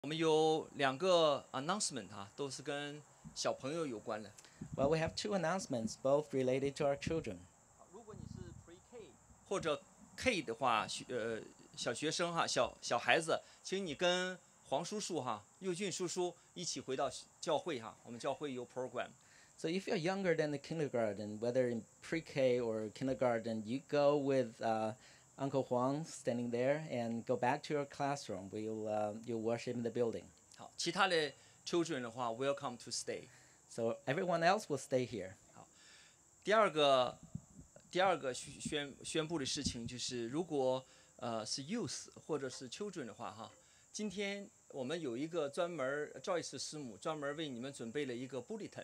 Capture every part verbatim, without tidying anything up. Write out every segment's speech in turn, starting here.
我们有两个 announcement 哈，都是跟小朋友有关的。 Well, we have two announcements, both related to our children. 如果你是 pre-K 或者 K 的话，学呃小学生哈，小小孩子，请你跟黄叔叔哈、佑俊叔叔一起回到教会哈，我们教会有 program。 So if you're younger than the kindergarten, whether in pre-K or kindergarten, you go with uh, Uncle Huang standing there and go back to your classroom. We'll uh, you'll worship in the building. 好，其他的 children 的话，welcome to stay。 So everyone else will stay here. 第二个，第二个宣宣宣布的事情就是，如果呃是 youth 或者是 children 的话哈，今天我们有一个专门 Joyce 师母专门为你们准备了一个 bulletin。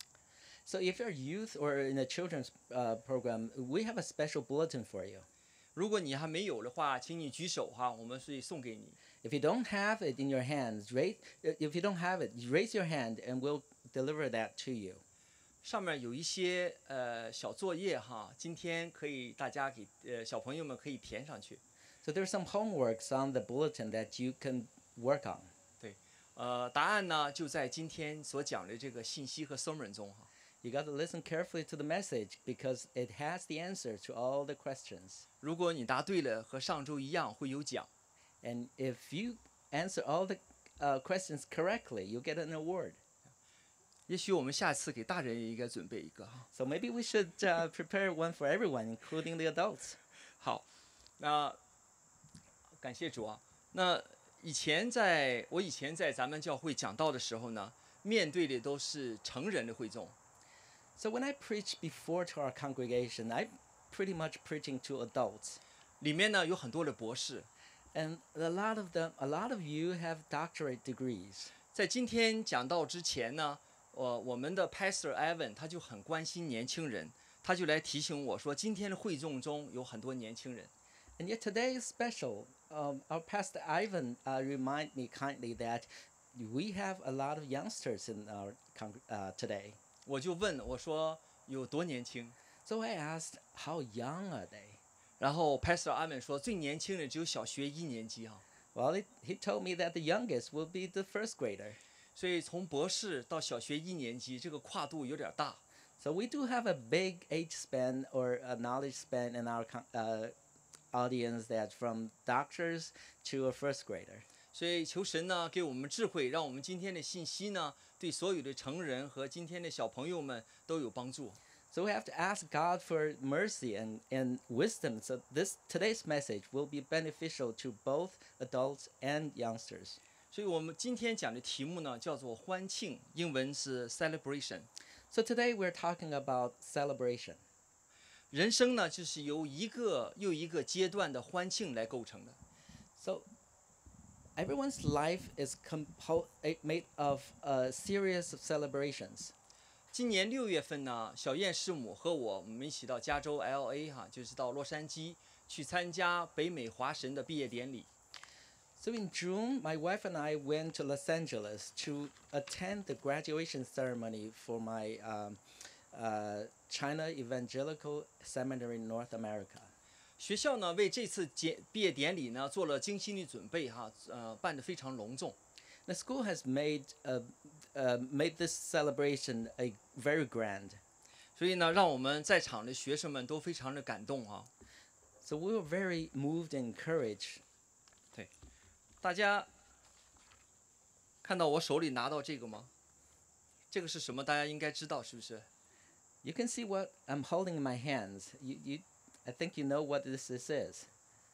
So if you're youth or in the children's uh, program, we have a special bulletin for you. 如果你还没有的话，请你举手哈，我们会送给你。 If you don't have it in your hands, raise, if you don't have it, raise your hand and we'll deliver that to you. 上面有一些呃小作业哈，今天可以大家给呃小朋友们可以填上去。 So there's some homeworks on the bulletin that you can work on. 对，呃，答案呢就在今天所讲的这个信息和 sermon 中哈。 You got to listen carefully to the message because it has the answer to all the questions. 如果你答对了，和上周一样会有奖。 And if you answer all the uh, questions correctly, you'll get an award. 也许我们下次给大人也应该准备一个哈。 So maybe we should uh, prepare one for everyone, including the adults. 好，那感谢主啊。那以前在我以前在咱们教会讲道的时候呢，面对的都是成人的会众。 So when I preach before to our congregation, I'm pretty much preaching to adults. 里面呢有很多的博士。 And a lot of them, a lot of you have doctorate degrees. 在今天讲道之前呢，我我们的 Pastor Evan 他就很关心年轻人，他就来提醒我说，今天的会众中有很多年轻人。 And yet today is special. Um, our pastor Ivan uh, remind me kindly that we have a lot of youngsters in our con- uh, today. 我就问我说有多年轻？ So I asked, how young are they? 然后 Pastor Evan 说最年轻的只有小学一年级哈。 Well, it, he told me that the youngest will be the first grader. 所以从博士到小学一年级，这个跨度有点大。 So we do have a big age span or a knowledge span in our con- uh, audience that's from doctors to a first grader. 所以求神呢给我们智慧，让我们今天的信息呢对所有的成人和今天的小朋友们都有帮助。 So we have to ask God for mercy and, and wisdom. So this today's message will be beneficial to both adults and youngsters. 所以我们今天讲的题目呢叫做欢庆，英文是 celebration。 So today we're talking about celebration. 人生呢就是由一个又一个阶段的欢庆来构成的。 So everyone's life is compo- made of a series of celebrations. 今年六月份呢，小燕师母和我，我们一起到加州 L A 哈，就是到洛杉矶去参加北美华神的毕业典礼。 So in June, my wife and I went to Los Angeles to attend the graduation ceremony for my um, uh, China Evangelical Seminary in North America. 学校呢为这次结毕业典礼呢做了精心的准备哈，呃，办得非常隆重。 The school has made uh, uh, made this celebration a very grand. 所以呢，让我们在场的学生们都非常的感动啊。 So we were very moved and encouraged. 大家看到我手里拿到这个吗？这个是什么？大家应该知道是不是？ You can see what I'm holding in my hands. You, you, I think you know what this, this is.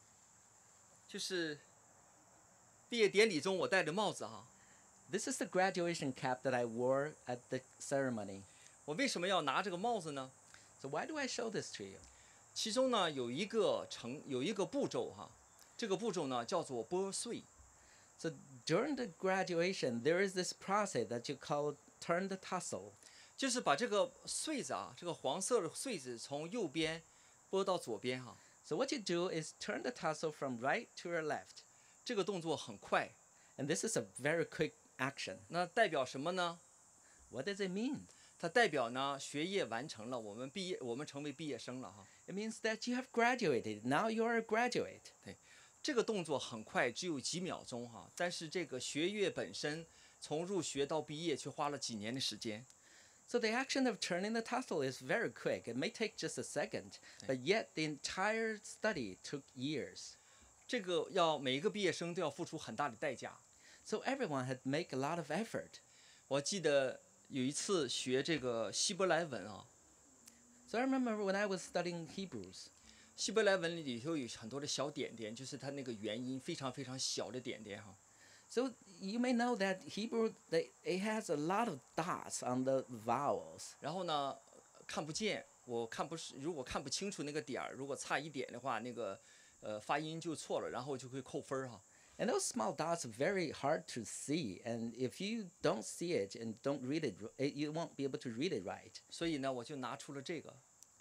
就是毕业典礼中我戴的帽子哈。 This is the graduation cap that I wore at the ceremony. 我为什么要拿这个帽子呢？ So why do I show this to you? 其中呢有一个程有一个步骤哈，这个步骤呢叫做拨穗。 So during the graduation, there is this process that you call turn the tassel. 就是把这个穗子啊，这个黄色的穗子从右边拨到左边哈。 So what you do is turn the tassel from right to your left. 这个动作很快。 And this is a very quick action. 那代表什么呢？ What does it mean? 它代表呢学业完成了，我们毕业，我们成为毕业生了哈。 It means that you have graduated. Now you're a graduate. 这个动作很快，只有几秒钟哈，但是这个学业本身从入学到毕业却花了几年的时间。 So the action of turning the tassel is very quick. It may take just a second, but yet the entire study took years. 这个要每一个毕业生都要付出很大的代价。 So everyone had to make a lot of effort. 我记得有一次学这个希伯来文啊， So I remember when I was studying Hebrews. 希伯来文里头有很多的小点点，就是它那个元音非常非常小的点点哈。 So you may know that Hebrew, they, it has a lot of dots on the vowels. 然后呢，看不见，我看不是，如果看不清楚那个点儿，如果差一点的话，那个呃发音就错了，然后就会扣分儿哈。 And those small dots are very hard to see. And if you don't see it and don't read it, r- you won't be able to read it right. 所以呢，我就拿出了这个。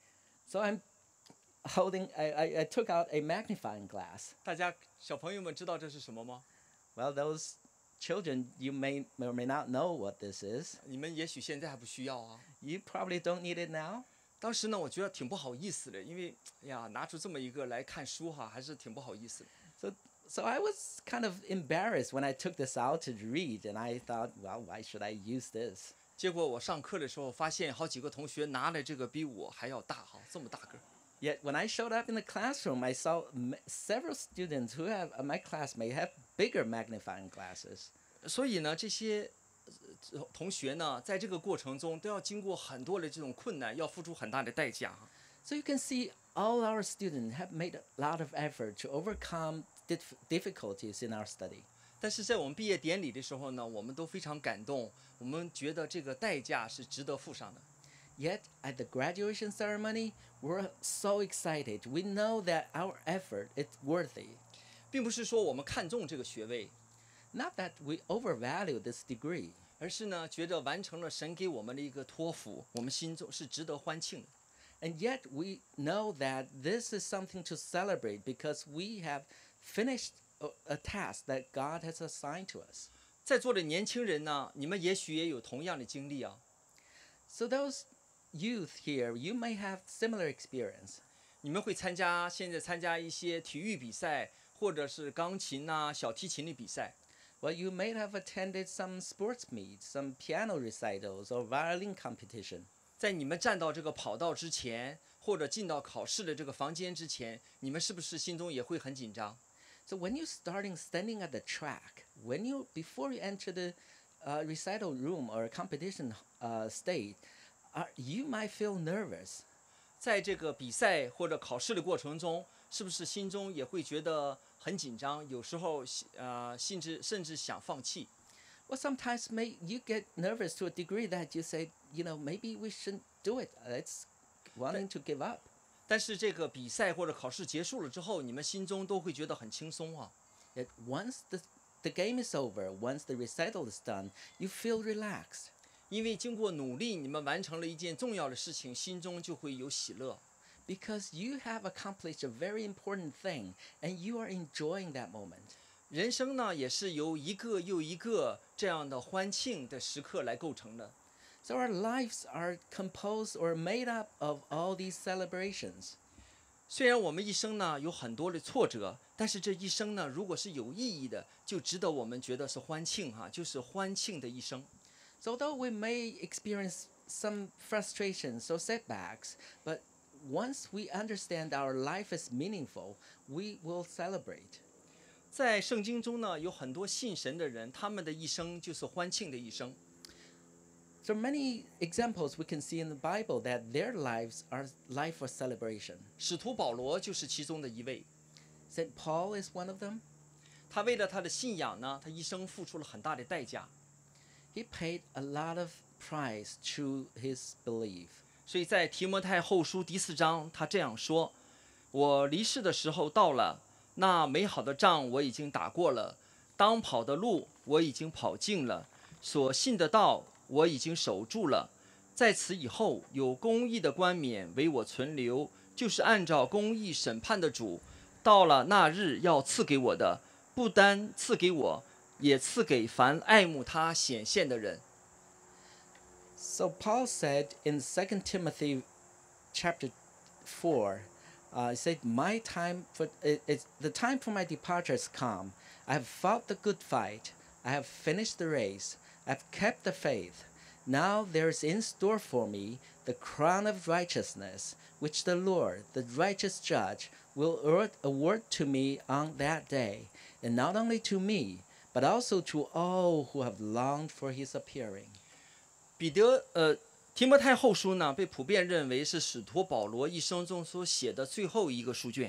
So I'm holding, I, I, I took out a magnifying glass. 大家小朋友们知道这是什么吗？ Well, those children, you may or may not know what this is. 你们也许现在还不需要啊。 You probably don't need it now. 当时呢，我觉得挺不好意思的，因为哎呀，拿出这么一个来看书哈，还是挺不好意思的。 So, so I was kind of embarrassed when I took this out to read, and I thought, well, why should I use this? 结果我上课的时候发现，好几个同学拿的这个比我还要大哈，这么大个儿。 Yet when I showed up in the classroom, I saw m- several students who have, uh, my classmate, have bigger magnifying glasses. 所以呢，这些呃同学呢，在这个过程中都要经过很多的这种困难，要付出很大的代价哈。 So you can see all our students have made a lot of effort to overcome dif- difficulties in our study. 但是在我们毕业典礼的时候呢，我们都非常感动，我们觉得这个代价是值得付上的。 Yet at the graduation ceremony, we're so excited. We know that our effort is worthy. 并不是说我们看重这个学位， Not that we overvalue this degree, 而是呢，觉得完成了神给我们的一个托付，我们心中是值得欢庆的。 and yet we know that this is something to celebrate because we have finished a, a task that God has assigned to us. 在座的年轻人呢，你们也许也有同样的经历啊。 So those youth here, you may have similar experience. 你们会参加现在参加一些体育比赛，或者是钢琴呐、小提琴的比赛。 Well, you may have attended some sports meets, some piano recitals, or violin competition. 在你们站到这个跑道之前，或者进到考试的这个房间之前，你们是不是心中也会很紧张？ So when you're starting standing at the track, when you before you enter the uh, recital room or competition uh, state, uh, you might feel nervous. 在这个比赛或者考试的过程中，是不是心中也会觉得很紧张？有时候呃，甚至甚至想放弃。 Well, sometimes may you get nervous to a degree that you say, you know, maybe we shouldn't do it. It's wanting to give up. 但是这个比赛或者考试结束了之后，你们心中都会觉得很轻松啊。 Yet once the the game is over, once the recital is done, you feel relaxed 因为经过努力，你们完成了一件重要的事情，心中就会有喜乐。 because you have accomplished a very important thing and you are enjoying that moment. 人生呢，也是由一个又一个这样的欢庆的时刻来构成的。 So our lives are composed or made up of all these celebrations. 虽然我们一生呢有很多的挫折，但是这一生呢，如果是有意义的，就值得我们觉得是欢庆哈，就是欢庆的一生。 So although we may experience some frustrations or setbacks, but once we understand our life is meaningful, we will celebrate. 在圣经中呢，有很多信神的人，他们的一生就是欢庆的一生。 So many examples we can see in the Bible that their lives are life of celebration. 使徒保罗就是其中的一位， Saint Paul is one of them. 他为了他的信仰呢，他一生付出了很大的代价。 He paid a lot of price to his belief. 所以在提摩太后书第四章，他这样说：“我离世的时候到了，那美好的仗我已经打过了，当跑的路我已经跑尽了，所信的道我已经守住了。在此以后，有公义的冠冕为我存留，就是按照公义审判的主，到了那日要赐给我的，不单赐给我，也赐给凡爱慕他显现的人。” So Paul said in Second Timothy chapter four, Uh, it said, "My time for it, it's the time for my departure has come. I have fought the good fight. I have finished the race. I have kept the faith. Now there is in store for me the crown of righteousness, which the Lord, the righteous Judge, will award, award to me on that day, and not only to me, but also to all who have longed for His appearing." 彼得呃，提摩太后书呢，被普遍认为是使徒保罗一生中所写的最后一个书卷。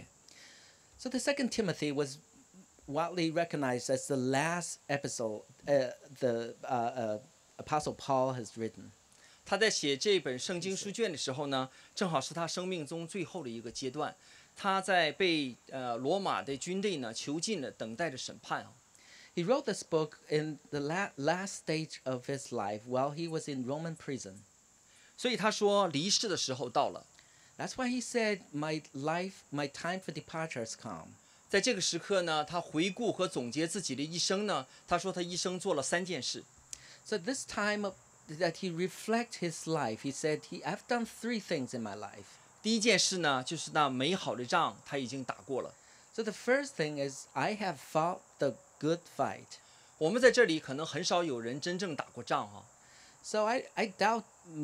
So the Second Timothy was widely recognized as the last epistle uh, the uh, uh, Apostle Paul has written. 他在写这本圣经书卷的时候呢，正好是他生命中最后的一个阶段。他在被呃罗马的军队呢囚禁了，等待着审判啊。 He wrote this book in the la- last stage of his life while he was in Roman prison. 所以他说离世的时候到了。 That's why he said, "My life, my time for departure has come." 在这个时刻呢，他回顾和总结自己的一生呢，他说他一生做了三件事。 So this time of, that he reflect his life, he said, he, "I've done three things in my life." 第一件事呢，就是那美好的仗他已经打过了。 So the first thing is, I have fought the good fight. 我们在这里可能很少有人真正打过仗啊。 So I, I doubt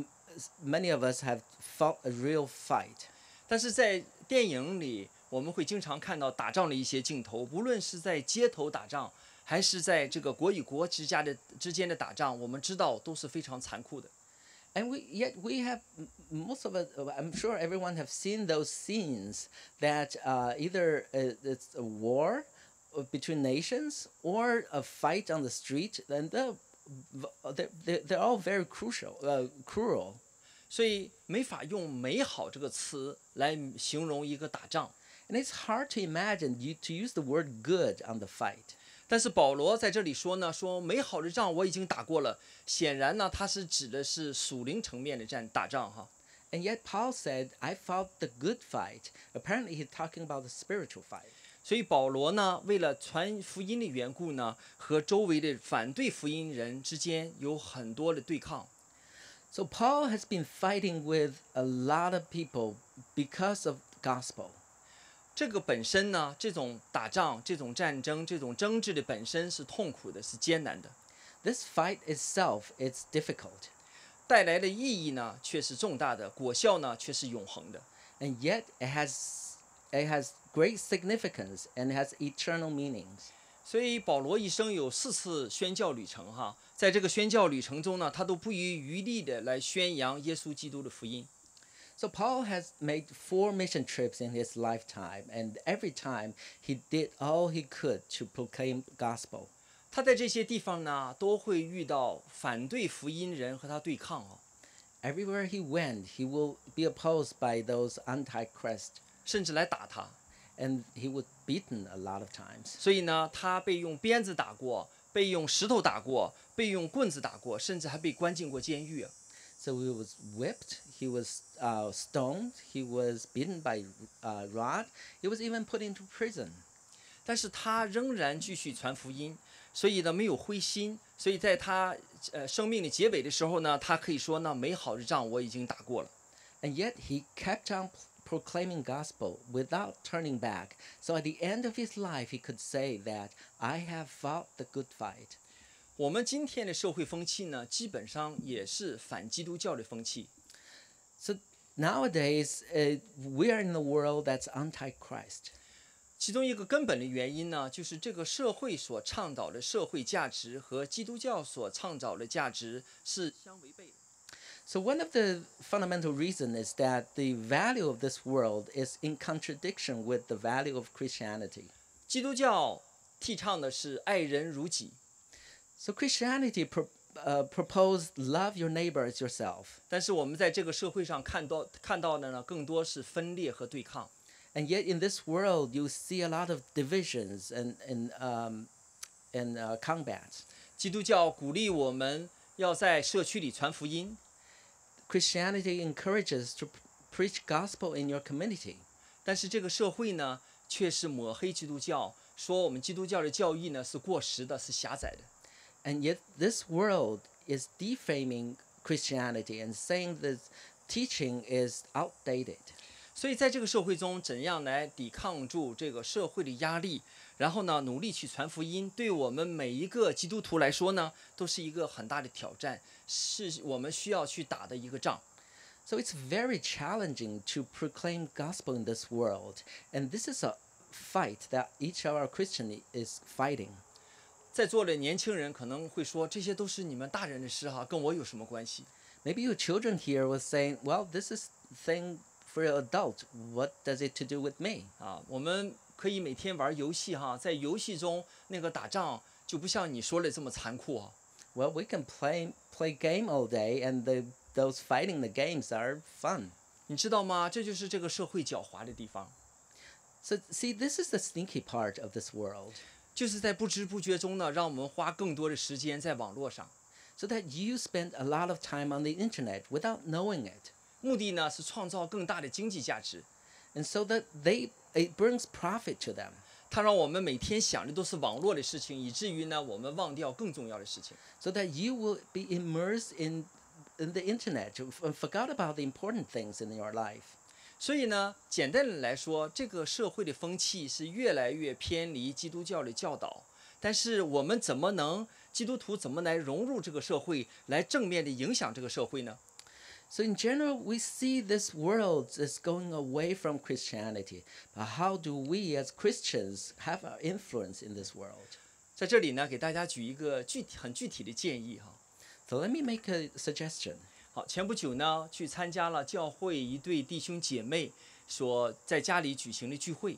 many of us have fought a real fight. 但是在电影里，我们会经常看到打仗的一些镜头，无论是在街头打仗，还是在这个国与国之家的之间的打仗，我们知道都是非常残酷的。 And we yet we have most of it. I'm sure everyone have seen those scenes that uh, either it's a war between nations or a fight on the street, and they're they're, they're all very crucial, uh, cruel. 所以没法用美好这个词来形容一个打仗。 And it's hard to imagine you to use the word good on the fight. 但是保罗在这里说呢，说美好的仗我已经打过了。显然呢，他是指的是属灵层面的战打仗哈。 And yet Paul said, "I fought the good fight." Apparently, he's talking about the spiritual fight. 所以保罗呢，为了传福音的缘故呢，和周围的反对福音人之间有很多的对抗。 So Paul has been fighting with a lot of people because of gospel. 这个本身呢，这种打仗、这种战争、这种争执的本身是痛苦的，是艰难的。 This fight itself is difficult. 带来的意义呢，却是重大的；果效呢，却是永恒的。 And yet it has it has great significance and it has eternal meanings. 所以保罗一生有四次宣教旅程哈，在这个宣教旅程中呢，他都不遗余力的来宣扬耶稣基督的福音。 So Paul has made four mission trips in his lifetime, and every time he did all he could to proclaim gospel. 他在这些地方呢，都会遇到反对福音人和他对抗哦。 Everywhere he went, he will be opposed by those antichrist, 甚至来打他。 and he was beaten a lot of times. 所以呢，他被用鞭子打过，被用石头打过，被用棍子打过，甚至还被关进过监狱。 So he was whipped, he was uh, stoned, he was beaten by uh, rod, he was even put into prison. 但是他仍然继续传福音，所以呢没有灰心。所以在他呃生命的结尾的时候呢，他可以说呢，美好的仗我已经打过了。 And yet he kept on proclaiming gospel without turning back. So at the end of his life, he could say that I have fought the good fight. 我们今天的社会风气呢，基本上也是反基督教的风气。 So nowadays, uh, we are in a world that's anti-Christ. 其中一个根本的原因呢，就是这个社会所倡导的社会价值和基督教所倡导的价值是相违背的。 So one of the fundamental reasons is that the value of this world is in contradiction with the value of Christianity. 基督教提倡的是爱人如己。 So Christianity pro, uh, proposed love your neighbor as yourself. 但是我们在这个社会上看到看到的呢，更多是分裂和对抗。 And yet in this world, you see a lot of divisions and, and, um, and uh, combats. 基督教鼓励我们要在社区里传福音。 Christianity encourages to preach gospel in your community. 但是这个社会呢，却是抹黑基督教，说我们基督教的教义呢是过时的，是狭窄的。 And yet this world is defaming Christianity and saying that teaching is outdated. 所以在这个社会中，怎样来抵抗住这个社会的压力，然后呢，努力去传福音，对我们每一个基督徒来说呢，都是一个很大的挑战，是我们需要去打的一个仗。 So it's very challenging to proclaim gospel in this world, and this is a fight that each of our Christian is fighting. 在座的年轻人可能会说，这些都是你们大人的事哈，跟我有什么关系？ Maybe your children here was saying, "Well, this is thing for an adult. What does it to do with me?" 啊，我们可以每天玩游戏哈，在游戏中那个打仗就不像你说的这么残酷啊。 Well, we can play play game all day, and the those fighting the games are fun. 你知道吗？这就是这个社会狡猾的地方， So see, this is the sneaky part of this world. 就是在不知不觉中呢，让我们花更多的时间在网络上， So that you spend a lot of time on the internet without knowing it. 目的呢是创造更大的经济价值。 And so that they it brings profit to them. 它让我们每天想的都是网络的事情，以至于呢我们忘掉更重要的事情。 So that you will be immersed in in the internet, you f- forgot about the important things in your life. 所以呢，简单的来说，这个社会的风气是越来越偏离基督教的教导。但是我们怎么能基督徒怎么来融入这个社会，来正面的影响这个社会呢？ So in general, we see this world is going away from Christianity. But how do we as Christians have our influence in this world? 在这里呢，给大家举一个具体很具体的建议哈。 So let me make a suggestion. 好，前不久呢，去参加了教会一对弟兄姐妹所在家里举行的聚会。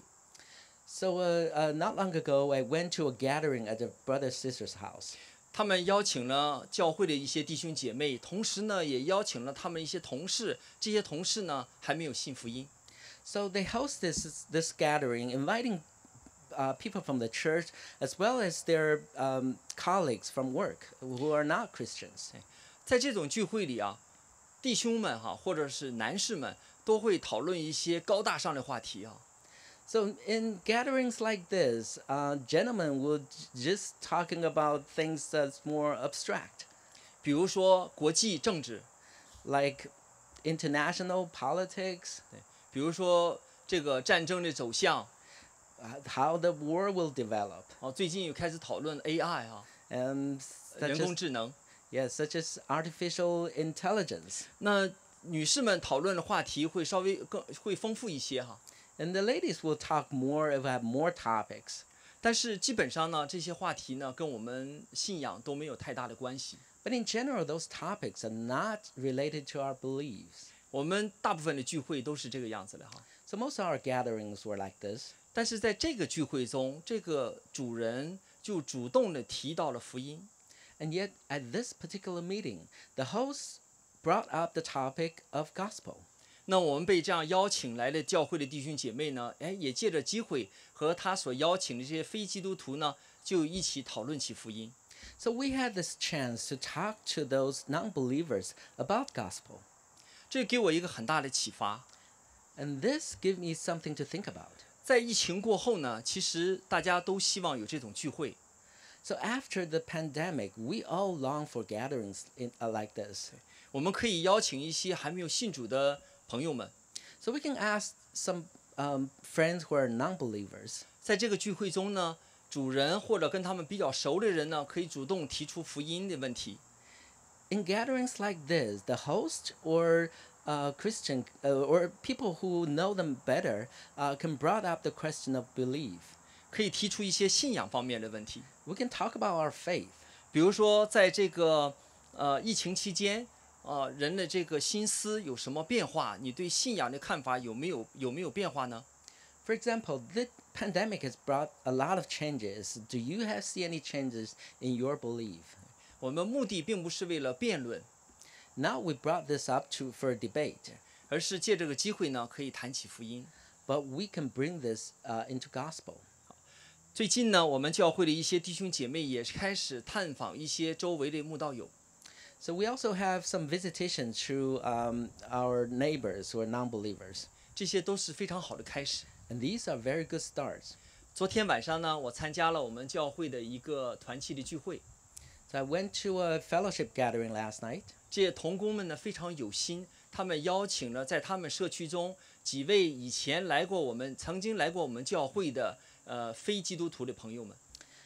So uh, uh, not long ago, I went to a gathering at a brother sister's house. 他们邀请了教会的一些弟兄姐妹，同时呢，也邀请了他们一些同事。这些同事呢，还没有信福音。 So they host this this gathering, inviting uh, people from the church as well as their um, colleagues from work who are not Christians. 在这种聚会里啊，弟兄们哈，或者是男士们，都会讨论一些高大上的话题啊。 So in gatherings like this, uh, gentlemen will j- just talking about things that's more abstract, 比如说国际政治， like international politics, 比如说这个战争的走向。 uh, how the war will develop, 哦，最近又开始讨论 A I 啊， and 人 such 工 as, 智能。 yeah, such as artificial intelligence. 那女士们讨论的话题会稍微更会丰富一些哈。 And the ladies will talk more, will have more topics. 但是基本上呢，这些话题呢，跟我们信仰都没有太大的关系。 But in general, those topics are not related to our beliefs. 我们大部分的聚会都是这个样子的哈。 So most of our gatherings were like this. 但是在这个聚会中，这个主人就主动的提到了福音。 And yet, at this particular meeting, the host brought up the topic of gospel. 那我们被这样邀请来的教会的弟兄姐妹呢，哎，也借着机会和他所邀请的这些非基督徒呢，就一起讨论起福音。 So we had this chance to talk to those non-believers about gospel. 这给我一个很大的启发。 And this gave me something to think about. 在疫情过后呢，其实大家都希望有这种聚会。 So after the pandemic, we all long for gatherings in, uh, like this. 我们可以邀请一些还没有信主的朋友们， So we can ask some um, friends who are non-believers. 在这个聚会中呢，主人或者跟他们比较熟的人呢，可以主动提出福音的问题。 In gatherings like this, the host or uh, Christian uh, or people who know them better uh, can brought up the question of belief. 可以提出一些信仰方面的问题， We can talk about our faith. 比如说在这个呃疫情期间，呃人的这个心思有什么变化？你对信仰的看法有没有有没有变化呢？ For example, the pandemic has brought a lot of changes. Do you have see any changes in your belief? 我们目的并不是为了辩论， Now we brought this up to for a debate, 而是借这个机会呢，可以谈起福音。 but we can bring this uh, into gospel. 最近呢，我们教会的一些弟兄姐妹也开始探访一些周围的慕道友。 So we also have some visitation to um, our neighbors who are non-believers, 这些都是非常好的开始。 and these are very good starts. 昨天晚上呢，我参加了我们教会的一个团契的聚会， So I went to a fellowship gathering last night. 这些同工们呢非常有心，他们邀请了在他们社区中几位以前来过我们、曾经来过我们教会的呃非基督徒的朋友们。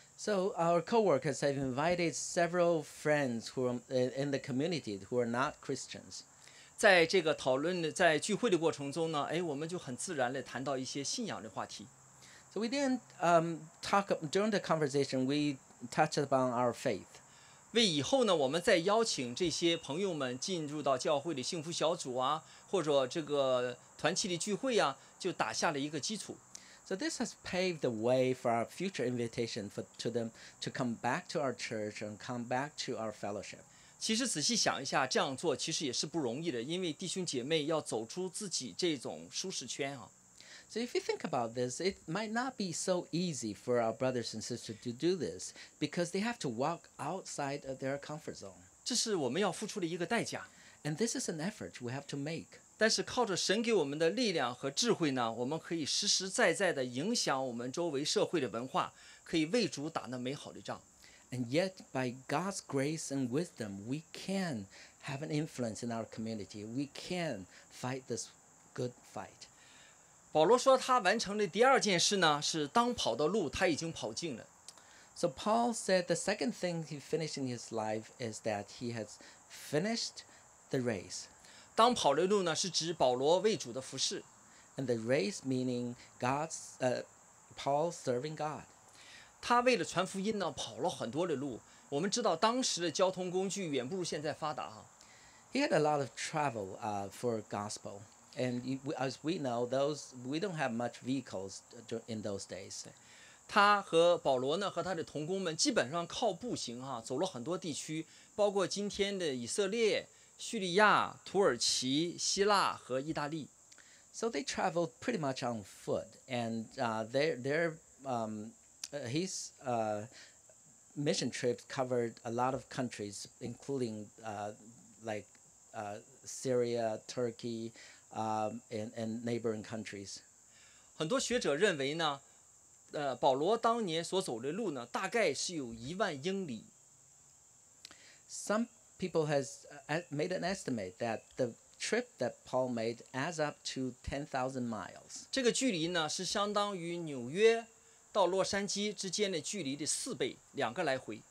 So our coworkers have invited several friends who are in in the community who are not Christians. 在这个讨论的、在聚会的过程中呢，哎，我们就很自然地谈到一些信仰的话题。 So we didn't um, talk during the conversation. We touched upon our faith. 为以后呢，我们再邀请这些朋友们进入到教会的幸福小组啊，或者这个团契的聚会啊，就打下了一个基础。 So this has paved the way for our future invitation for to them to come back to our church and come back to our fellowship. 其实仔细想一下，这样做其实也是不容易的，因为弟兄姐妹要走出自己这种舒适圈啊。 So if you think about this, it might not be so easy for our brothers and sisters to do this because they have to walk outside of their comfort zone. 这是我们要付出的一个代价。 And this is an effort we have to make. 但是靠着神给我们的力量和智慧呢，我们可以实实在在地影响我们周围社会的文化，可以为主打那美好的仗。 And yet, by God's grace and wisdom, we can have an influence in our community. We can fight this good fight. 保罗说他完成的第二件事呢，是当跑的路他已经跑尽了。 So Paul said the second thing he finished in his life is that he has finished the race. 当跑的路呢，是指保罗为主的服事。 And the race meaning God's, uh, Paul serving God. 他为了传福音呢，跑了很多的路。我们知道当时的交通工具远不如现在发达哈。 He had a lot of travel uh, for gospel. And you, as we know, those we don't have much vehicles in those days. 他和保罗呢，和他的同工们基本上靠步行哈、啊，走了很多地区，包括今天的以色列、叙利亚、土耳其、希腊和意大利。 So they traveled pretty much on foot, and uh, their their um, uh, his uh, mission trips covered a lot of countries, including uh, like uh, Syria, Turkey, um, and and neighboring countries. 很多学者认为呢，呃，保罗当年所走的路呢，大概是有一万英里。 Some people has uh, made an estimate that the trip that Paul made adds up to ten thousand miles. 这个距离呢，是相当于纽约到洛杉矶之间的距离的四倍，两个来回。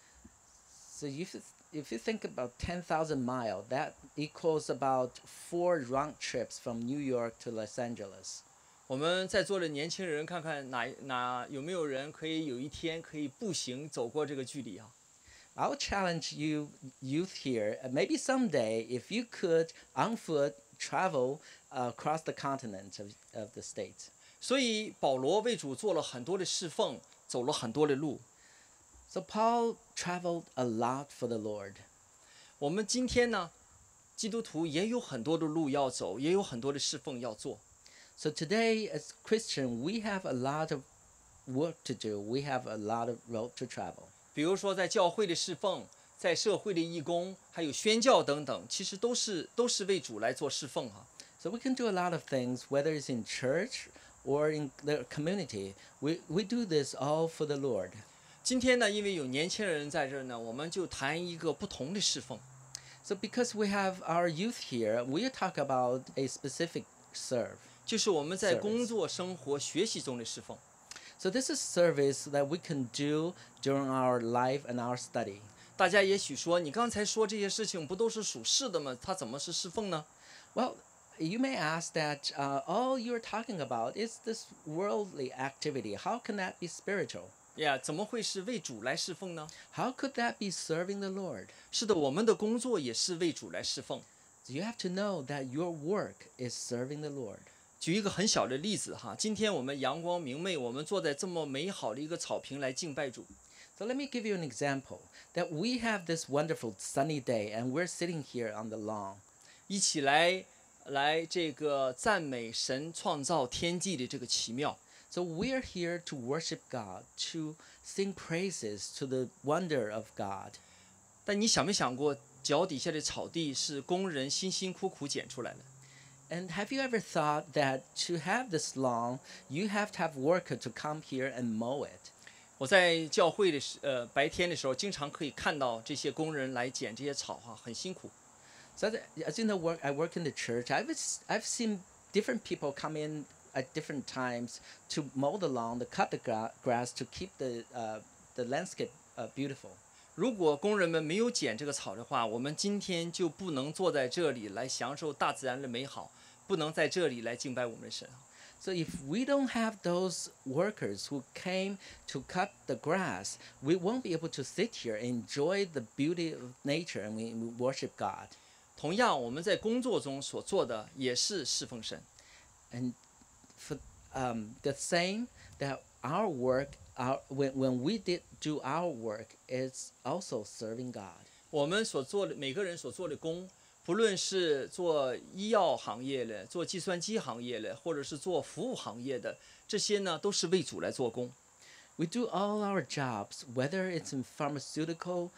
So if if you think about ten thousand miles, that equals about four round trips from New York to Los Angeles. 我们在座的年轻人，看看哪哪有没有人可以有一天可以步行走过这个距离啊？ I'll challenge you, youth here. uh, Maybe someday, if you could on foot travel uh, across the continent of, of the states. 所以保罗为主做了很多的侍奉，走了很多的路。 So Paul traveled a lot for the Lord. 我们今天呢，基督徒也有很多的路要走，也有很多的侍奉要做。 So today, as Christian, we have a lot of work to do. We have a lot of road to travel. 比如说在教会的侍奉，在社会的义工，还有宣教等等，其实都是都是为主来做侍奉哈、啊。 So we can do a lot of things, whether it's in church or in the community. We we do this all for the Lord. 今天呢，因为有年轻人在这儿呢，我们就谈一个不同的侍奉。 So because we have our youth here, we talk about a specific serve. 就是我们在工作、生活、学习中的侍奉。 So this is service that we can do during our life and our study. 大家也许说，你刚才说这些事情不都是属世的吗？它怎么是侍奉呢？ Well, you may ask that uh, all you're talking about is this worldly activity. How can that be spiritual? 呀，怎么会是为主来侍奉呢？ How could that be serving the Lord? 是的，我们的工作也是为主来侍奉。 So you have to know that your work is serving the Lord. 举一个很小的例子哈，今天我们阳光明媚，我们坐在这么美好的一个草坪来敬拜主。 So let me give you an example that we have this wonderful sunny day and we're sitting here on the lawn. 一起来来这个赞美神创造天地的这个奇妙。 So we're here to worship God, to sing praises to the wonder of God. 但你想没想过，脚底下的草地是工人辛辛苦苦捡出来的？ And have you ever thought that to have this lawn, you have to have worker to come here and mow it? 我在教会的时呃白天的时候，经常可以看到这些工人来捡这些草哈，很辛苦。 So that, as in the work, I work in the church. I've I've seen different people come in at different times to mow the lawn, to cut the gra- grass, to keep the uh, the landscape uh, beautiful. 如果工人们没有剪这个草的话，我们今天就不能坐在这里来享受大自然的美好，不能在这里来敬拜我们的神。 So if we don't have those workers who came to cut the grass, we won't be able to sit here and enjoy the beauty of nature and we, we worship God. 同样，我们在工作中所做的也是侍奉神。 And for um, the same that our work, our, when, when we did do our work, is also serving God. 我们所做的每个人所做的工，不论是做医药行业的、做计算机行业的，或者是做服务行业的，这些呢都是为主来做工。 We do all our jobs, whether it's in pharmaceutical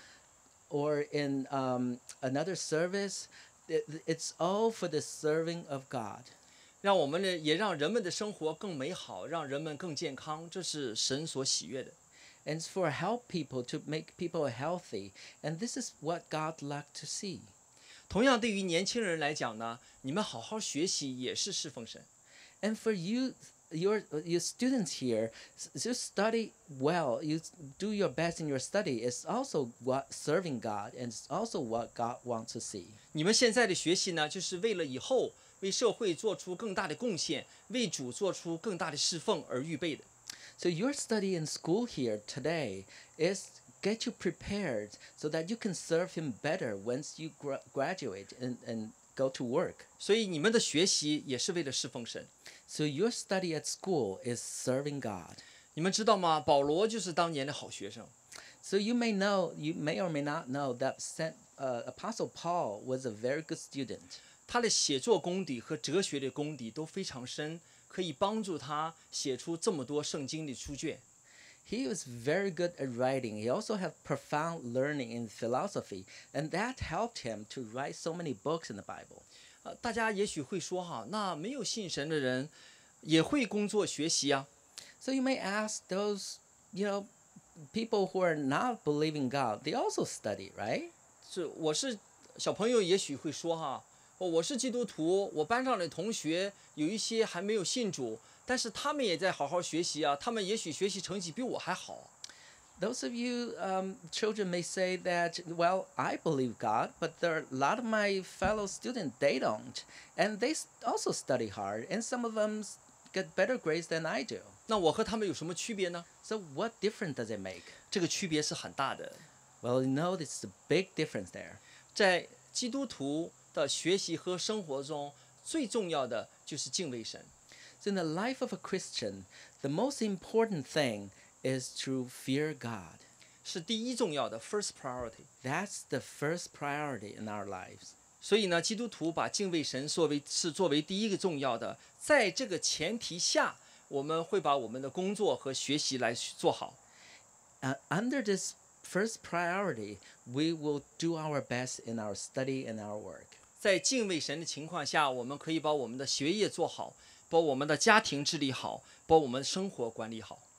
or in um, another service, it, it's all for the serving of God. 让我们呢也让人们的生活更美好，让人们更健康，这是神所喜悦的。 And it's for help people to make people healthy. And this is what God likes to see. 同样，对于年轻人来讲呢，你们好好学习也是侍奉神。 And for you, your your students here, s- just study well. You s- do your best in your study. It's also what serving God, and it's also what God wants to see. 你们现在的学习呢，就是为了以后为社会做出更大的贡献，为主做出更大的侍奉而预备的。 So your study in school here today is get you prepared so that you can serve Him better once you gra- graduate and, and go to work. 所以你们的学习也是为了侍奉神。 So your study at school is serving God. 你们知道吗？保罗就是当年的好学生。 So you may know, you may or may not know that Saint, uh, Apostle Paul was a very good student. 他的写作功底和哲学的功底都非常深，可以帮助他写出这么多圣经的书卷。 He was very good at writing. He also had profound learning in philosophy, and that helped him to write so many books in the Bible. 呃，大家也许会说哈，那没有信神的人也会工作学习啊。 So you may ask those, you know, people who are not believing God, they also study, right? 是，我是小朋友，也许会说哈，哦我是基督徒，我班上的同学有一些还没有信主，但是他们也在好好学习啊，他们也许学习成绩比我还好。 Those of you um, children may say that, well, I believe God, but there are a lot of my fellow students, they don't. And they s- also study hard, and some of them s- get better grades than I do. 那我和他们有什么区别呢？ So what difference does it make? 这个区别是很大的。 Well, you know, there's a big difference there. 在基督徒的学习和生活中，最重要的就是敬畏神。 So in the life of a Christian, the most important thing is to fear God. 是第一重要的 first priority。 That's the first priority in our lives. 所以呢，基督徒把敬畏神作为是作为第一个重要的，在这个前提下，我们会把我们的工作和学习来做好。 Uh, under this first priority, we will do our best in our study and our work. 在敬畏神的情况下，我们可以把我们的学业做好，把我们的家庭治理好，把我们生活管理好。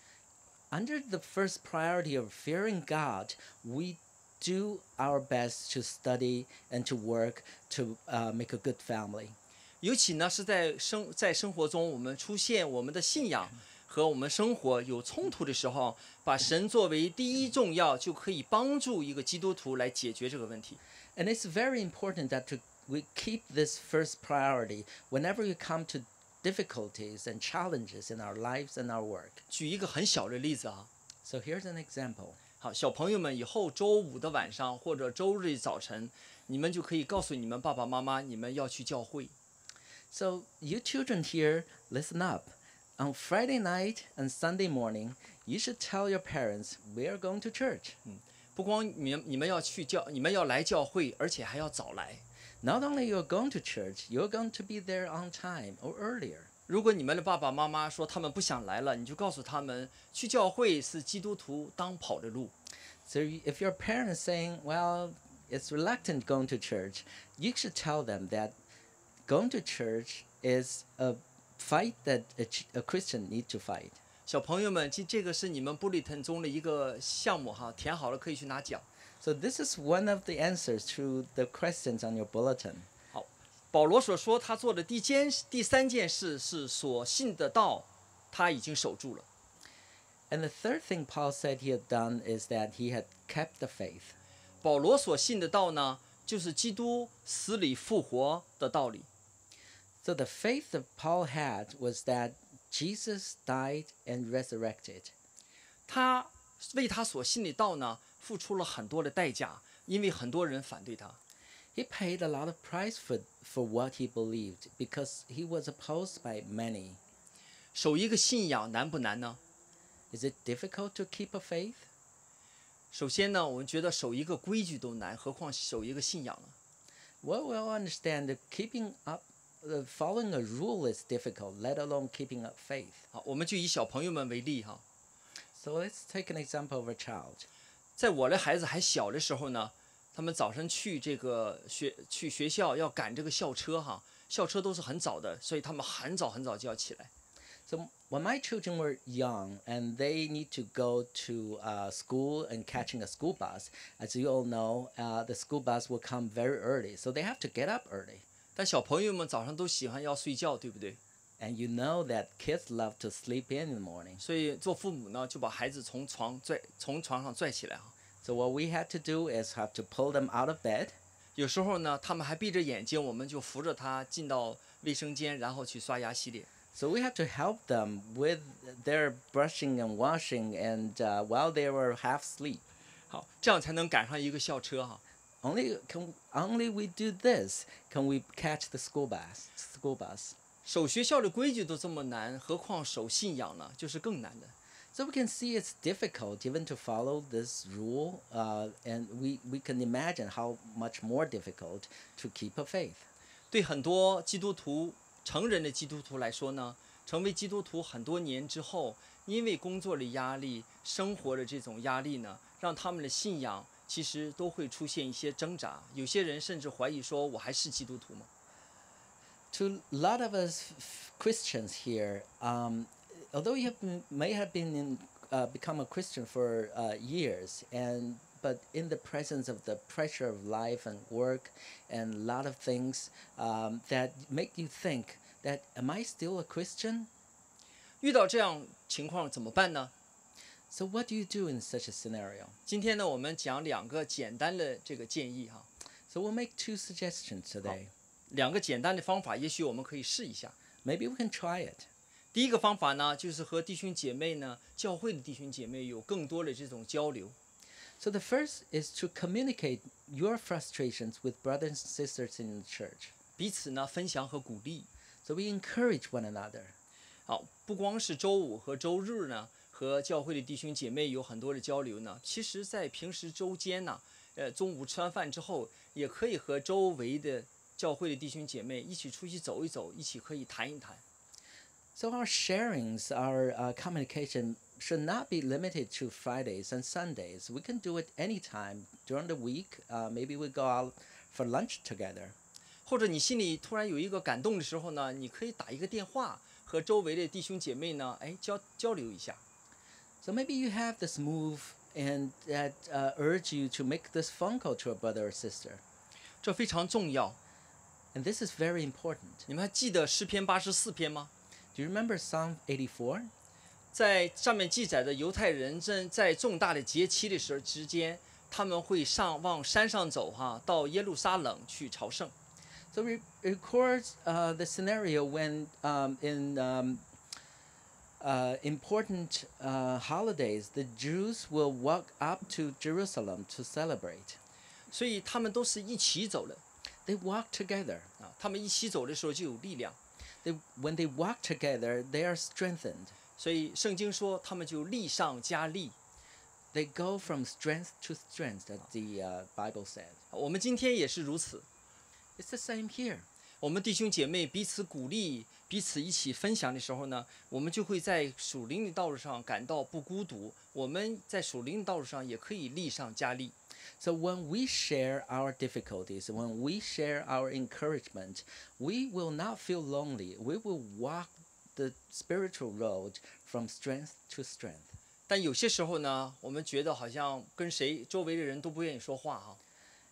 Under the first priority of fearing God, we do our best to study and to work to uh, make a good family. 尤其呢是在生在生活中，我们出现我们的信仰和我们生活有冲突的时候，把神作为第一重要，就可以帮助一个基督徒来解决这个问题。 And it's very important that to, we keep this first priority whenever we come to difficulties and challenges in our lives and our work. 举一个很小的例子啊， So here's an example. 好，小朋友们以后周五的晚上或者周日早晨，你们就可以告诉你们爸爸妈妈，你们要去教会。 So you children here, listen up. On Friday night and Sunday morning, you should tell your parents we are going to church. 不光你们你们要去教，你们要来教会，而且还要早来。 Not only you're going to church, you're going to be there on time or earlier. 如果你们的爸爸妈妈说他们不想来了，你就告诉他们，去教会是基督徒当跑的路。 So if your parents saying, well, it's reluctant going to church, you should tell them that going to church is a fight that a, ch- a Christian need to fight. 小朋友们，这这个是你们 bulletin 中的一个项目哈，填好了可以去拿奖。 So this is one of the answers to the questions on your bulletin. 好， 保罗所说他做的第件第三件事是所信的道，他已经守住了。 And the third thing Paul said he had done is that he had kept the faith. 保罗所信的道呢，就是基督死里复活的道理。 So the faith that Paul had was that Jesus died and resurrected. 他为他所信的道呢，付出了很多的代价，因为很多人反对他。 He paid a lot of price for, for what he believed because he was opposed by many. 守一个信仰难不难呢？ Is it difficult to keep a faith? 首先呢，我们觉得守一个规矩都难，何况守一个信仰呢？ Well, we'll understand that keeping up, uh, following a rule is difficult, let alone keeping up faith. 好，我们就以小朋友们为例哈， So let's take an example of a child. 在我的孩子还小的时候呢，他们早晨去这个学去学校要赶这个校车哈，校车都是很早的，所以他们很早很早就要起来。 So when my children were young and they need to go to uh, school and catching a school bus, as you all know, uh, the school bus will come very early, so they have to get up early. 但小朋友们早上都喜欢要睡觉，对不对？ And you know that kids love to sleep in in the morning. 所以做父母呢，就把孩子从床拽从床上拽起来哈。 So what we had to do is have to pull them out of bed. 有时候呢，他们还闭着眼睛，我们就扶着他进到卫生间，然后去刷牙洗脸。 So we have to help them with their brushing and washing, and uh, while they were half asleep. 好，这样才能赶上一个校车哈。 Only can only we do this can we catch the school bus. School bus. 守学校的规矩都这么难，何况守信仰呢？就是更难的。 So we can see it's difficult even to follow this rule, uh, and we, we can imagine how much more difficult to keep a faith. 对很多基督徒、成人的基督徒来说呢，成为基督徒很多年之后，因为工作的压力、生活的这种压力呢，让他们的信仰其实都会出现一些挣扎。有些人甚至怀疑说：“我还是基督徒吗？” To a lot of us f- Christians here, um, although you have been, may have been in, uh, become a Christian for uh, years, and but in the presence of the pressure of life and work and a lot of things um, that make you think that am I still a Christian? 遇到这样情况怎么办呢？ So what do you do in such a scenario? 今天呢，我们讲两个简单的这个建议哈， So we'll make two suggestions today. 两个简单的方法，也许我们可以试一下。 Maybe we can try it. 第一个方法呢，就是和弟兄姐妹呢，教会的弟兄姐妹有更多的这种交流。 So the first is to communicate your frustrations with brothers and sisters in the church. 彼此呢分享和鼓励。 So we encourage one another. 好，不光是周五和周日呢，和教会的弟兄姐妹有很多的交流呢。其实，在平时周间呢，呃，中午吃完饭之后，也可以和周围的教会的弟兄姐妹一起出去走一走，一起可以谈一谈。 So our sharings, our uh, communication should not be limited to Fridays and Sundays. We can do it anytime during the week. Uh, maybe we go out for lunch together. 或者你心里突然有一个感动的时候呢，你可以打一个电话和周围的弟兄姐妹呢，哎，交交流一下。 So maybe you have this move and that uh, urge you to make this phone call to a brother or sister. 这非常重要。 And this is very important. 你们还记得诗篇八十四篇吗？ Do you remember Psalm eighty-four? 在上面记载的犹太人正在重大的节期的时候之间，他们会上往山上走哈，到耶路撒冷去朝圣。 So it records uh, the scenario when um, in um, uh, important uh, holidays, the Jews will walk up to Jerusalem to celebrate. 所以他们都是一起走的 They walk together. 啊，他们一起走的时候就有力量。 They, when they walk together, they are strengthened. 所以圣经说他们就力上加力。 They go from strength to strength, as the uh, Bible said. 我们今天也是如此， It's the same here. 我们弟兄姐妹彼此鼓励、彼此一起分享的时候呢，我们就会在属灵的道路上感到不孤独。我们在属灵的道路上也可以力上加力。 So when we share our difficulties, when we share our encouragement, we will not feel lonely. We will walk the spiritual road from strength to strength. 但有些时候呢，我们觉得好像跟谁周围的人都不愿意说话哈。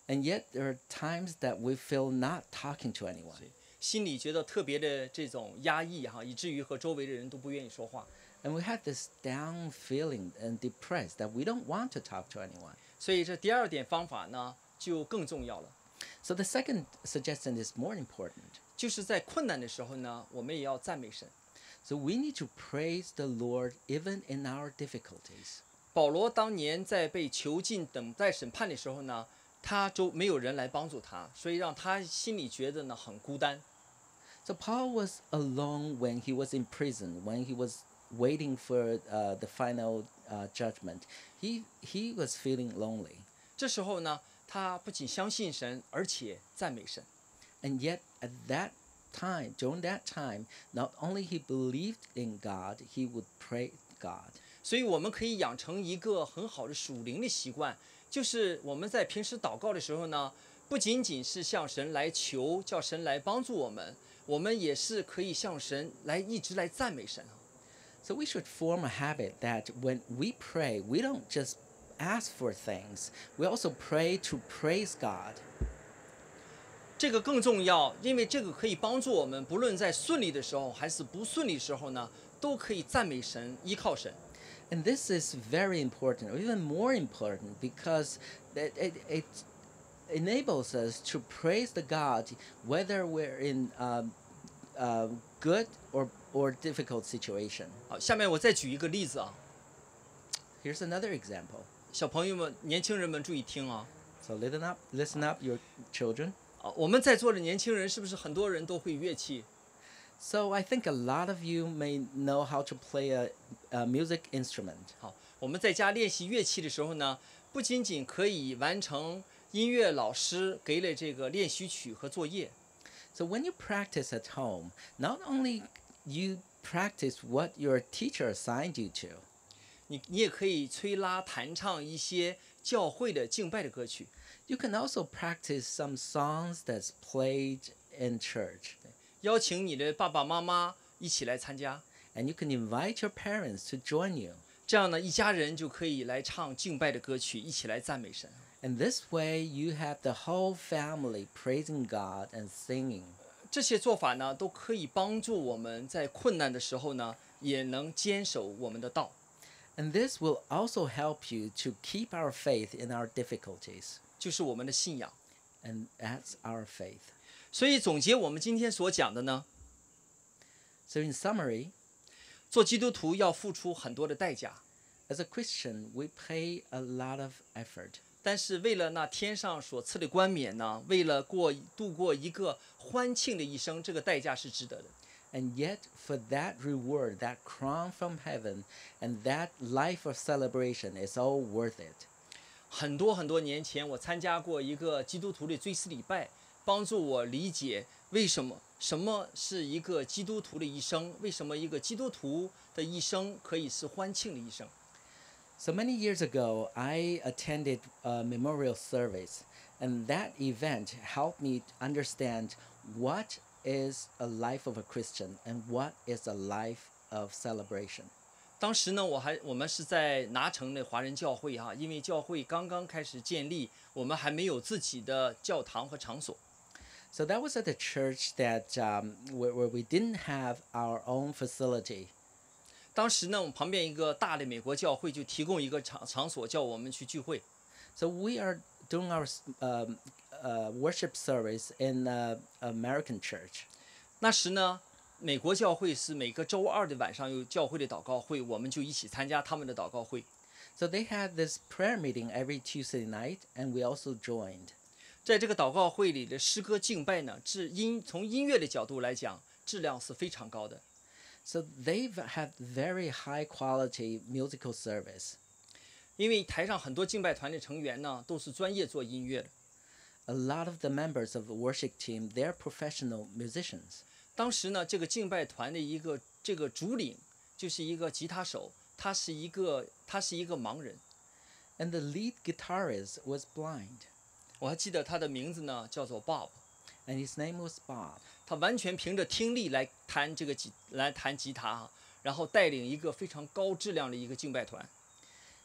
And yet there are times that we feel not talking to anyone. 心里觉得特别的这种压抑哈，以至于和周围的人都不愿意说话。 And we have this down feeling and depressed that we don't want to talk to anyone. 所以这第二点方法呢就更重要了， So the second suggestion is more important. 就是在困难的时候呢，我们也要赞美神。 So we need to praise the Lord even in our difficulties. 保罗当年在被囚禁等待审判的时候呢，他就没有人来帮助他，所以让他心里觉得呢很孤单。 So Paul was alone when he was in prison, when he was waiting for uh, the final uh, judgment. He, he was feeling lonely. 这时候呢，他不仅相信神，而且赞美神。 And yet at that time, during that time, not only he believed in God, he would pray God. 所以我们可以养成一个很好的属灵的习惯，就是我们在平时祷告的时候呢，不仅仅是向神来求，叫神来帮助我们，我们也是可以向神来一直来赞美神。 So we should form a habit that when we pray, we don't just ask for things, we also pray to praise God. 这个更重要，因为这个可以帮助我们，不论在顺利的时候还是不顺利的时候呢，都可以赞美神，依靠神。 And this is very important, or even more important, because it, it, it enables us to praise the God whether we're in um, uh, good or, or difficult situation. 好，下面我再举一个例子啊， Here's another example. 小朋友们、年轻人们注意听啊。 So listen up, listen up, your children. 啊，我们在座的年轻人是不是很多人都会乐器？ So I think a lot of you may know how to play a, a music instrument. 好，我们在家练习乐器的时候呢，不仅仅可以完成音乐老师给了这个练习曲和作业， So when you practice at home, not only you practice what your teacher assigned you to, 你你也可以吹拉弹唱一些教会的敬拜的歌曲。 you can also practice some songs that's played in church. 邀请你的爸爸妈妈一起来参加， And you can invite your parents to join you. 这样呢，一家人就可以来唱敬拜的歌曲，一起来赞美神。 And this way you have the whole family praising God and singing. 这些做法呢，都可以帮助我们在困难的时候呢，也能坚守我们的道。 And this will also help you to keep our faith in our difficulties. 就是我们的信仰。 And that's our faith. 所以总结我们今天所讲的呢， So in summary, 做基督徒要付出很多的代价， as a Christian, we pay a lot of effort. 但是为了那天上所赐的冠冕呢，为了过度过一个欢庆的一生，这个代价是值得的。 And yet, for that reward, that crown from heaven, and that life of celebration is all worth it. 很多很多年前，我参加过一个基督徒的追思礼拜，帮助我理解为什么什么是一个基督徒的一生，为什么一个基督徒的一生可以是欢庆的一生。 So many years ago, I attended a memorial service, and that event helped me understand what is a life of a Christian and what is a life of celebration. 当时呢，我还我们是在拿城的华人教会哈，因为教会刚刚开始建立，我们还没有自己的教堂和场所。 So that was at a church that um, where, where we didn't have our own facility. 当时呢，我们旁边一个大的美国教会就提供一个场场所，叫我们去聚会。 So we are doing our um, uh, worship service in an American church. 那时呢，美国教会是每个周二的晚上有教会的祷告会，我们就一起参加他们的祷告会。 So they had this prayer meeting every Tuesday night, and we also joined. 在这个祷告会里的诗歌敬拜呢，质音从音乐的角度来讲，质量是非常高的。 So they've had very high quality musical service. 因为台上很多敬拜团的成员呢，都是专业做音乐的。 A lot of the members of the worship team, they're professional musicians. 当时呢，这个敬拜团的一个这个主领就是一个吉他手，他是一个他是一个盲人。 And the lead guitarist was blind, 我还记得他的名字呢，叫做 Bob。 and his name was Bob. 他完全凭着听力来弹这个吉来弹吉他，然后带领一个非常高质量的一个敬拜团。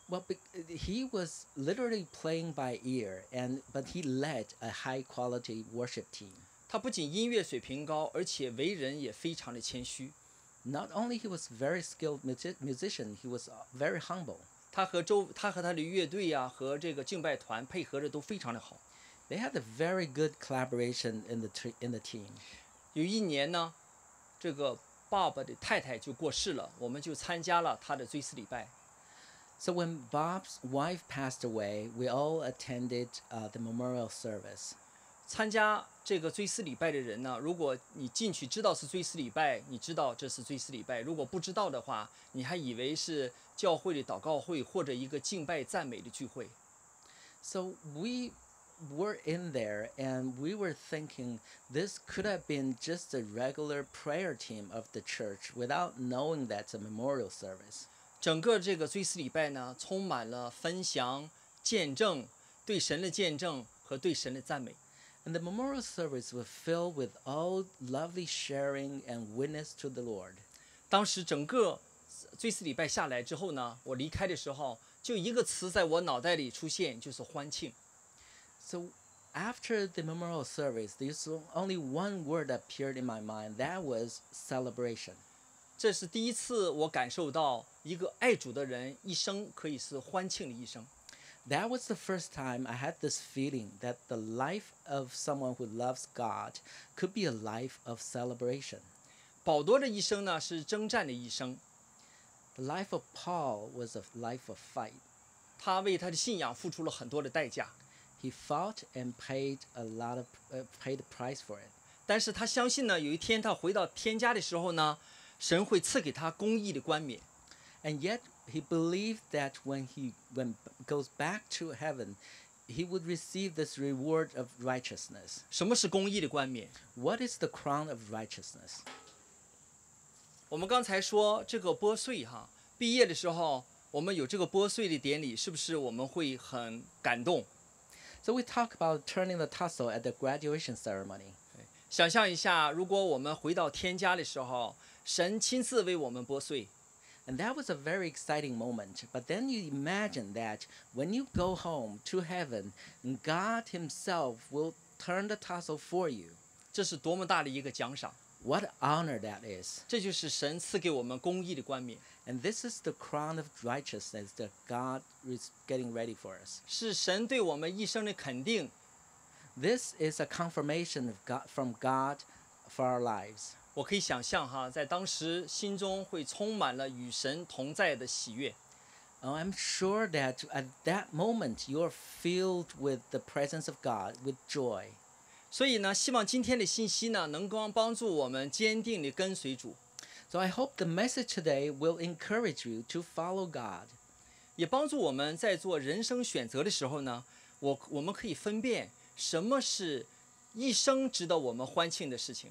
Well, bec- he was literally playing by ear, and but he led a high quality worship team. 他不仅音乐水平高，而且为人也非常的谦虚。 Not only he was very skilled music- musician, he was uh, very humble. 他和周他和他的乐队呀、和这个敬拜团配合的都非常的好。 They had a very good collaboration in the tre- in the team. 有一年呢，这个爸爸的太太就过世了，我们就参加了他的追思礼拜。 So when Bob's wife passed away, we all attended uh, the memorial service. 参加这个追思礼拜的人呢，如果你进去知道是追思礼拜，你知道这是追思礼拜；如果不知道的话，你还以为是教会的祷告会或者一个敬拜赞美的聚会。 So we were in there and we were thinking this could have been just a regular prayer team of the church without knowing that's a memorial service. 整个这个追思礼拜呢，充满了分享、见证、对神的见证和对神的赞美。 And the memorial service was filled with all lovely sharing and witness to the Lord. 当时整个追思礼拜下来之后呢，我离开的时候，就一个词在我脑袋里出现，就是欢庆。 So after the memorial service, there's only one word that appeared in my mind. That was celebration. 这是第一次我感受到一个爱主的人一生可以是欢庆的一生。 That was the first time I had this feeling that the life of someone who loves God could be a life of celebration. 保罗的一生呢是征战的一生， The life of Paul was a life of fight. 他为他的信仰付出了很多的代价， He fought and paid a lot of uh, paid the price for it. 但是他相信呢，有一天他回到天家的时候呢，神会赐给他公义的冠冕。 And yet he believed that when he when goes back to heaven, he would receive this reward of righteousness. 什么是公义的冠冕？ What is the crown of righteousness? 我们刚才说这个拨穗哈，毕业的时候我们有这个拨穗的典礼，是不是我们会很感动？ So we talk about turning the tassel at the graduation ceremony. 想象一下，如果我们回到天家的时候，神亲自为我们拨穗。 And that was a very exciting moment. But then you imagine that when you go home to heaven, God himself will turn the tassel for you. 这是多么大的一个奖赏！ What honor that is. 这就是神赐给我们公义的冠冕， And this is the crown of righteousness that God is getting ready for us. 是神对我们一生的肯定。 This is a confirmation of God, from God for our lives. 我可以想象哈，在当时心中会充满了与神同在的喜悦。 Oh, I'm sure that at that moment you're filled with the presence of God, with joy. 所以呢，希望今天的信息呢，能够帮助我们坚定地跟随主， So I hope the message today will encourage you to follow God. 也帮助我们在做人生选择的时候呢，我我们可以分辨什么是一生值得我们欢庆的事情。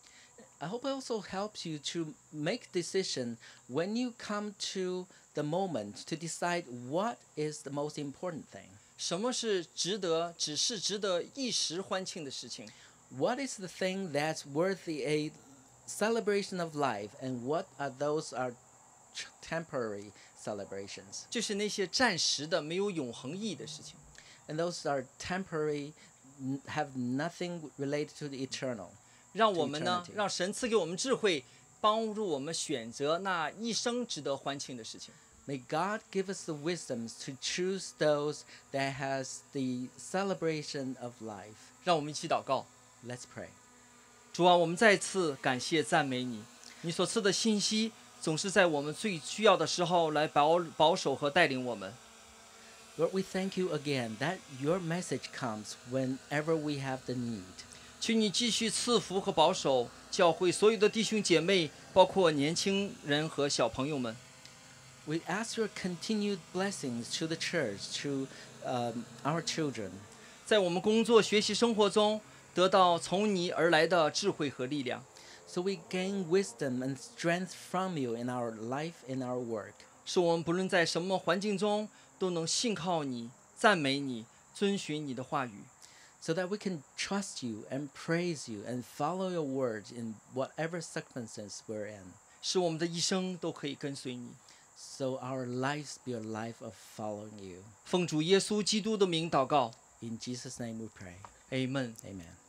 I hope it also helps you to make decision when you come to the moment to decide what is the most important thing. 什么是值得，只是值得一时欢庆的事情？ What is the thing that's worthy a celebration of life, and what are those are ch- temporary celebrations? 就是那些暂时的、没有永恒意义的事情。 And those are temporary, n- have nothing related to the eternal. 让我们呢 eternity， 让神赐给我们智慧，帮助我们选择那一生值得欢庆的事情。 May God give us the wisdoms to choose those that has the celebration of life. 让我们一起祷告。 Let's pray. 主啊，我们再次感谢赞美你，你所赐的信息总是在我们最需要的时候来保保守和带领我们。 Lord, we thank you again that your message comes whenever we have the need. 求你继续赐福和保守教会所有的弟兄姐妹，包括年轻人和小朋友们。 We ask your continued blessings to the church, to um, our children. 在我们工作、学习、生活中，得到从你而来的智慧和力量， So we gain wisdom and strength from you in our life, in our work. 使我们不论在什么环境中，都能信靠你、赞美你、遵循你的话语。 So that we can trust you and praise you and follow your words in whatever circumstances we're in. 使我们的一生都可以跟随你。 So our lives be a life of following you. 奉主耶稣基督的名祷告 In Jesus' name we pray. ，Amen。 Amen.